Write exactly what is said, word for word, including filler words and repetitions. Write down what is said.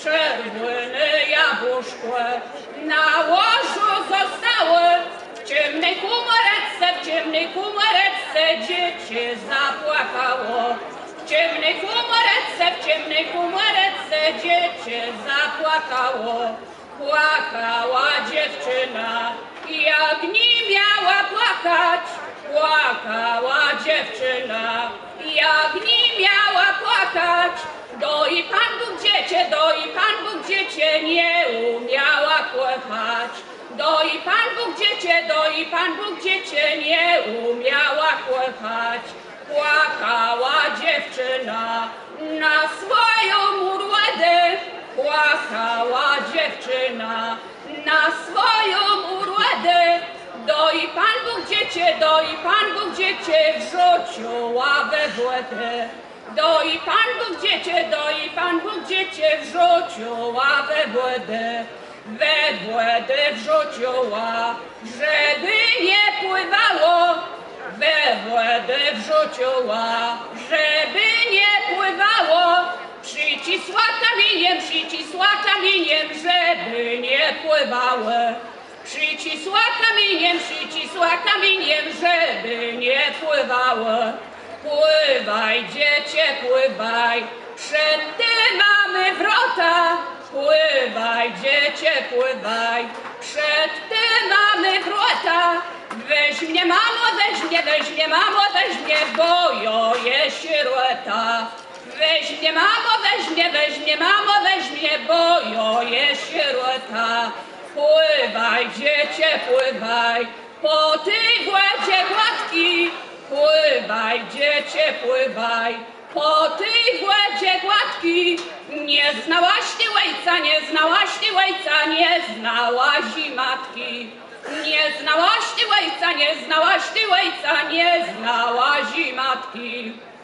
czerwone jabłuszko na łożu zostały. W ciemnej komórce, w ciemnej komórce dziecię zapłakało. W ciemnej komórce, w ciemnej komórce dziecię zapłakało. Płakała dziewczyna, jak nie miała płakać. Płakała dziewczyna, jak nie miała płakać. Doi Pan Bóg dziecię, doi Pan Bóg dziecię, nie umiała płakać. Doi Pan Bóg dziecię, doi Pan Bóg dziecię, nie umiała płakać. Płakała dziewczyna na swoją urodę. Płakała dziewczyna na swoją urodę. Doi Pan Bóg dziecię, doi Pan Bóg dziecię, wrzuciła we włedę. Doi Pan Bóg dziecię, doi Pan Bóg dziecię, wrzuciła we włedę. We włedę wrzuciła, żeby nie pływało. We włedę wrzuciła, żeby nie pływało. Przycisła kamieniem, przycisła kamieniem, żeby nie pływały. Przycisła kamieniem, przycisła kamieniem, żeby nie pływały. Pływaj, dziecię, pływaj, przed tym mamy wrota. Pływaj, dziecię, pływaj, przed tym mamy wrota. Weź mnie, mamo, weź mnie, weź mnie, mamo, weź mnie, bo ja jest sierota. Weź mnie, mamo, weź mnie, weź mnie, mamo, weź mnie, bo ja jest sierota. Pływaj, dziecię, pływaj, po tej wodzie gładki. Pływaj, dziecię, pływaj, po tej wodzie gładki. Nie znałaś ty łejca, nie znałaś ty łejca, nie znałaś i matki. Nie znałaś ty łejca, nie znałaś ty łejca, nie znałaś i matki.